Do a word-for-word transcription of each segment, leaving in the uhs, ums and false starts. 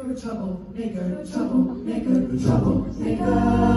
You're a troublemaker, troublemaker, troublemaker.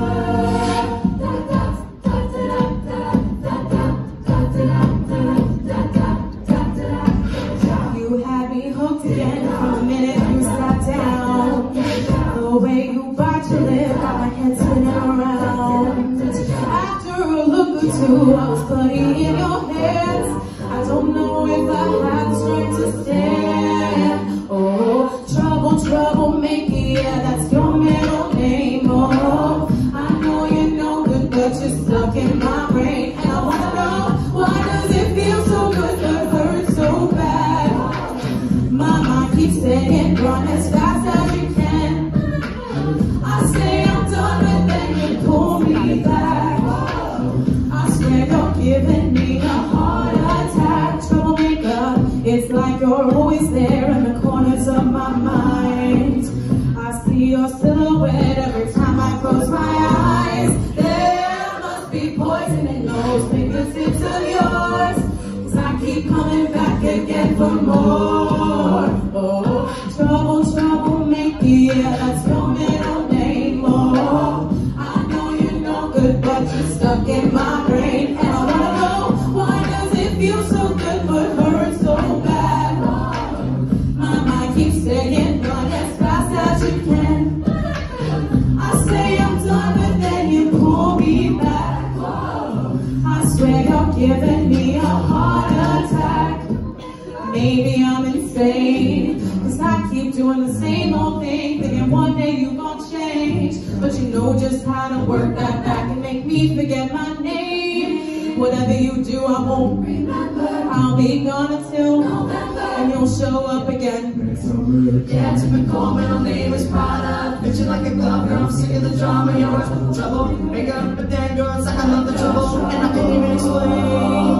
You had me hooked again from the minute you sat down. The way you bite your lip, got my head spinning around. After a look or two, I was putting in your hands. I don't know if I have the strength to stand. Oh, trouble, troublemaker, yeah, that's your middle name. Oh, I know you're no good, but you're stuck in my brain. And I wanna know, why does it feel so good but hurt so bad? My mind keeps saying, run as fast as you can. I say I'm done, but then you pull me back. I swear you're giving me a heart attack. Troublemaker, it's like you're always there in the corners of my mind. I see your silhouette every time I close my eyes. There must be poison in those fingertips of yours, 'cause I keep coming back again for more. Oh, trouble, troublemaker, yeah, that's your middle name. Oh, I know you're no good, but you're stuck in my brain. And I wanna know, why does it feel so good but hurt so bad? My mind keeps saying, run as fast as you can. I say I'm done, but then you pull me back. I swear you're giving me a heart attack. Maybe I'm insane, 'cause I keep doing the same old thing, thinking one day you gon' change. But you know just how to work that back and make me forget my name. Whatever you do, I won't remember. I'll be gone until November, and you'll show up again. Yeah, typical, middle name is Prada. Bitchin' like a glove, girl, I'm sick of the drama. You're a troublemaker, but then girl, it's like I love the trouble, and I can't even explain.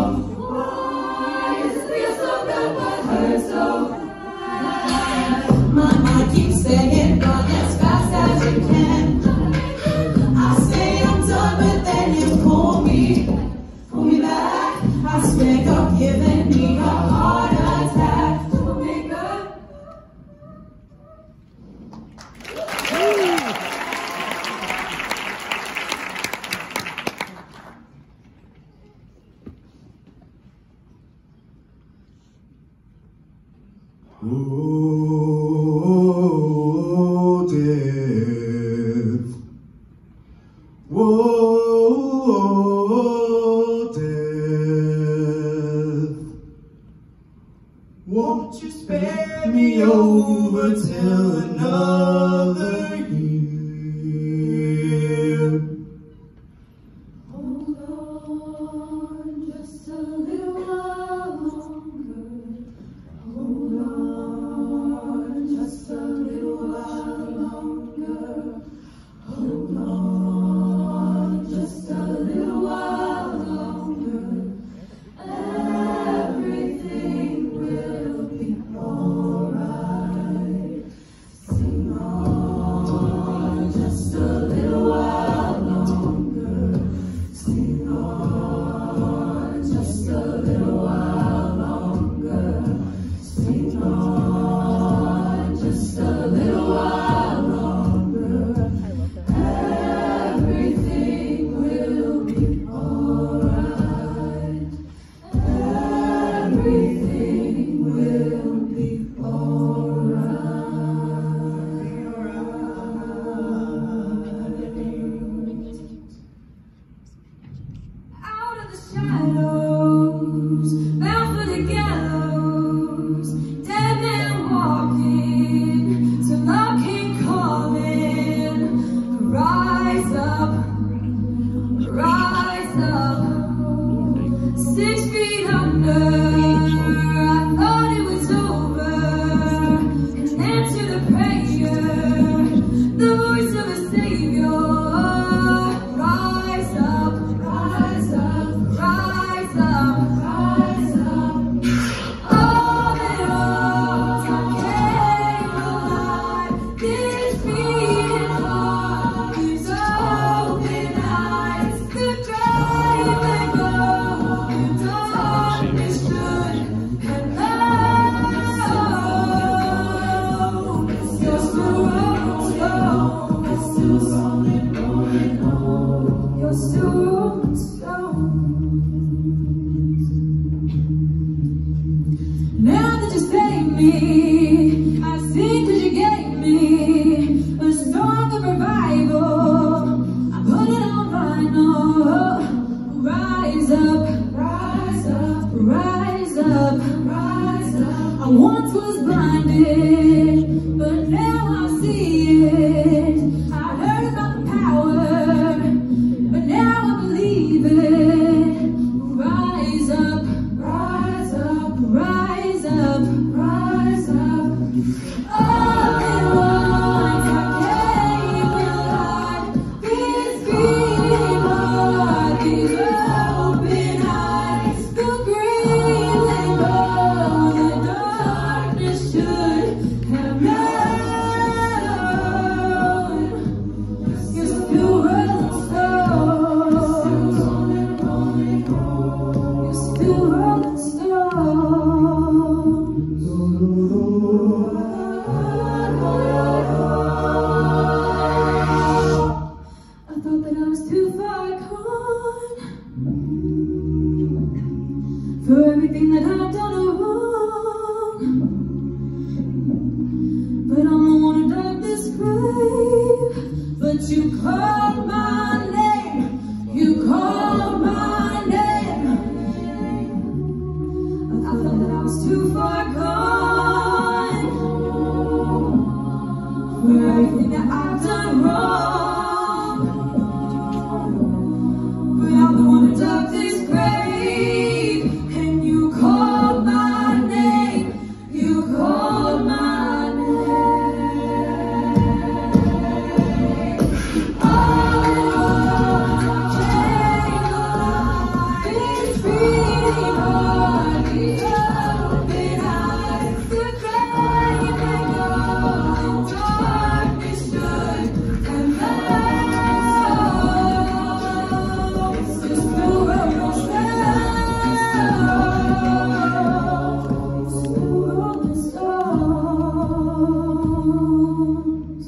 My mind keeps saying, run as fast as you can. I say I'm done, but then you pull me, pull me back. I swear you're giving me a heart attack. Troublemaker. Oh, death. Whoa, death. Won't you spare me over till another year? Hold on just a little while longer. Hold on just a little while longer. Hold on just a little while longer. Everything will be alright. Sing on. see it. I heard about the power, but now I believe it. Rise up, rise up, rise up, rise up. All at once I came alive. This green heart, these open eyes, the green limbo, the darkness should have known. You're still rolling stones. You're still rolling stones. I thought that I was too far gone for everything that I've done wrong, but I'm the one who dug this grave. But you called my name, you called my name. I thought that I was too far gone for everything that I've done wrong, but I'm the one who dug this grave. And you called my name, you called my name. All came alive, this beating heart, these open eyes, the grave and gold, darkness should have known. Just still rolling stones, still rolling stones.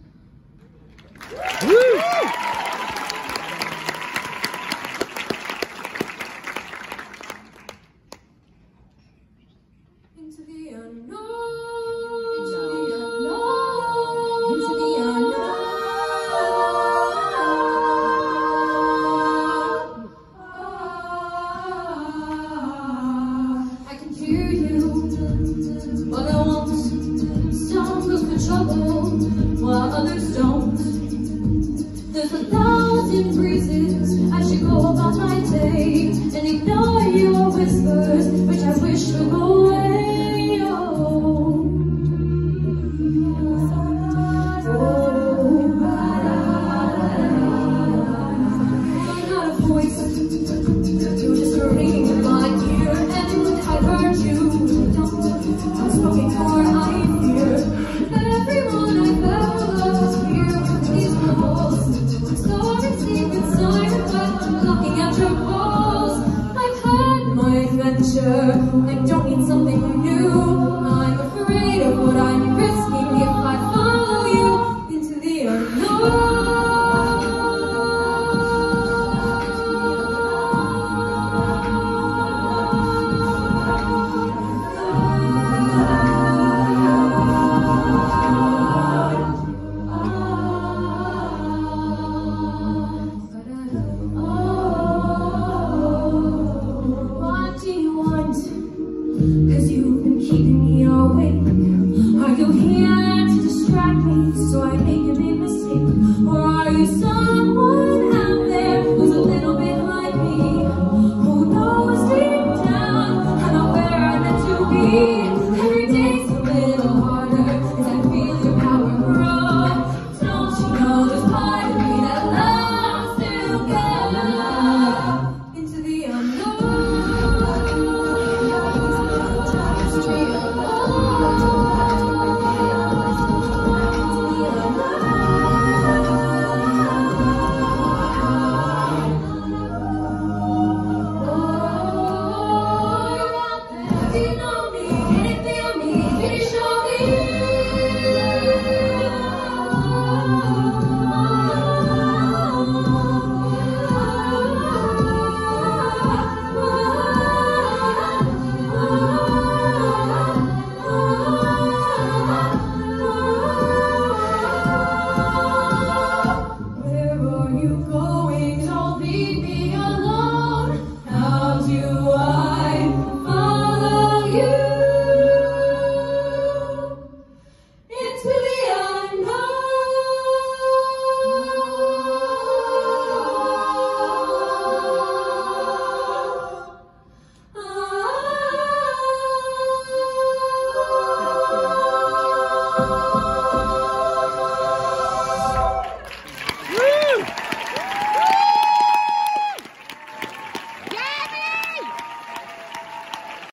Into the unknown, into the unknown, into the unknown. I can hear you, but I won't. Some lose control, while others don't. There's a thousand reasons I should go about my day and ignore your whispers, which I wish would go away. Oh, I'm not a voice, you're just a ringing in my ear, and I heard you. I'm spoken for, I fear that everyone I've ever loved is here with these walls. Sorry, secret sign, but I'm looking at your walls. I've had my adventure, I don't need something new. I'm afraid of what I'm risking if I follow you into the unknown. What do you want? 'Cause you've been keeping me awake. Are you here to distract me so I make a big mistake? Or are you someone